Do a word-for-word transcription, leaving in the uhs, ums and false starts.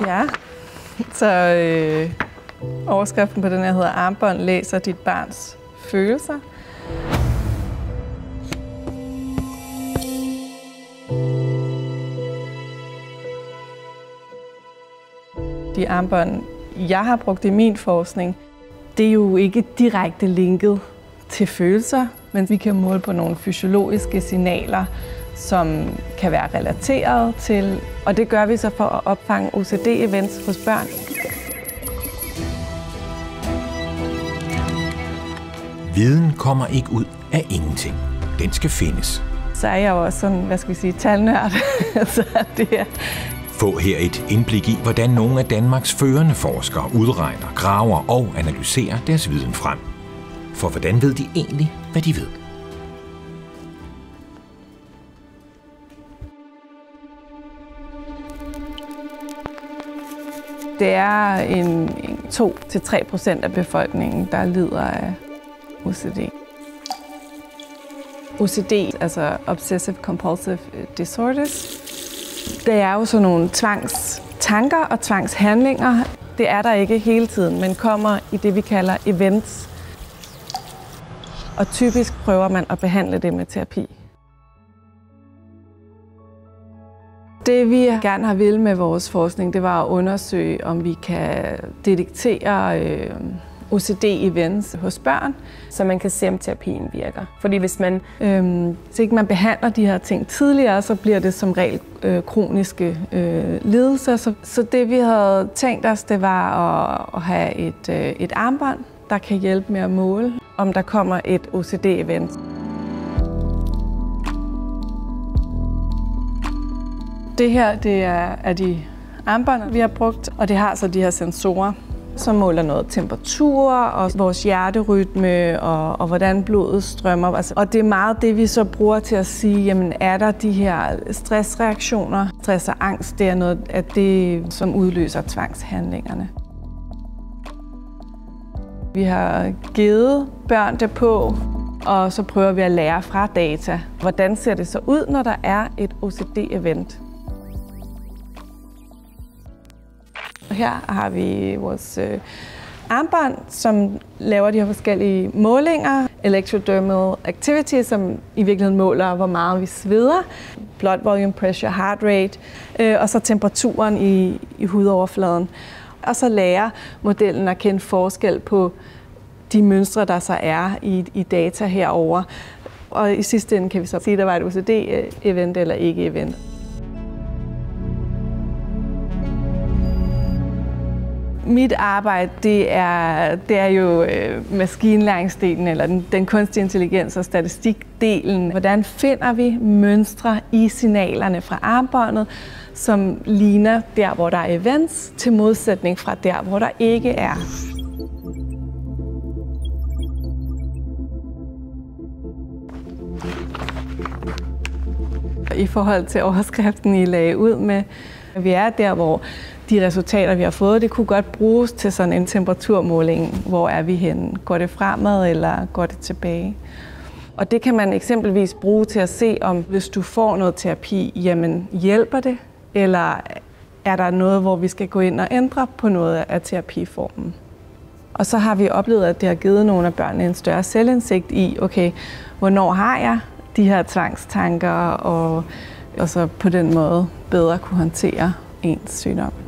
Ja, så øh, overskriften på den her hedder Armbånd læser dit barns følelser. De armbånd, jeg har brugt i min forskning, det er jo ikke direkte linket til følelser, men vi kan måle på nogle fysiologiske signaler, som kan være relateret til, og det gør vi så for at opfange O C D-events hos børn. Viden kommer ikke ud af ingenting. Den skal findes. Så er jeg jo også sådan, hvad skal vi sige, talnørd. Så det er Få her et indblik i, hvordan nogle af Danmarks førende forskere udregner, graver og analyserer deres viden frem. For hvordan ved de egentlig, hvad de ved? Det er en to til tre procent af befolkningen, der lider af O C D. O C D, altså Obsessive Compulsive Disorders, det er jo sådan nogle tvangstanker og tvangshandlinger. Det er der ikke hele tiden, men kommer i det, vi kalder events. Og typisk prøver man at behandle det med terapi. Det vi gerne har ville med vores forskning, det var at undersøge, om vi kan detektere øh, O C D-events hos børn, så man kan se, om terapien virker. Fordi hvis man, øh, hvis ikke man behandler de her ting tidligere, så bliver det som regel øh, kroniske øh, lidelser. Så, så det vi havde tænkt os, det var at, at have et, øh, et armbånd, der kan hjælpe med at måle, om der kommer et O C D-event. Det her det er, er de armbånd, vi har brugt, og det har så de her sensorer, som måler noget temperatur og vores hjerterytme og, og hvordan blodet strømmer. Altså, og det er meget det, vi så bruger til at sige, jamen er der de her stressreaktioner? Stress og angst, det er noget af det, som udløser tvangshandlingerne. Vi har givet børn det på, og så prøver vi at lære fra data. Hvordan ser det så ud, når der er et O C D-event? Her har vi vores øh, armbånd, som laver de her forskellige målinger. Electrodermal activity, som i virkeligheden måler, hvor meget vi sveder. Blood volume, pressure, heart rate, øh, og så temperaturen i, i hudoverfladen. Og så lærer modellen at kende forskel på de mønstre, der så er i, i data herover. Og i sidste ende kan vi så sige, at der var et O C D-event eller ikke-event. Mit arbejde, det er, det er jo øh, maskinlæringsdelen, eller den, den kunstige intelligens og statistikdelen. Hvordan finder vi mønstre i signalerne fra armbåndet, som ligner der, hvor der er events, til modsætning fra der, hvor der ikke er. I forhold til overskriften, I lagde ud med, vi er der, hvor de resultater, vi har fået, det kunne godt bruges til sådan en temperaturmåling. Hvor er vi henne? Går det fremad, eller går det tilbage? Og det kan man eksempelvis bruge til at se, om hvis du får noget terapi, jamen hjælper det? Eller er der noget, hvor vi skal gå ind og ændre på noget af terapiformen? Og så har vi oplevet, at det har givet nogle af børnene en større selvindsigt i, okay, hvornår har jeg de her tvangstanker, og, og så på den måde bedre kunne håndtere ens sygdom.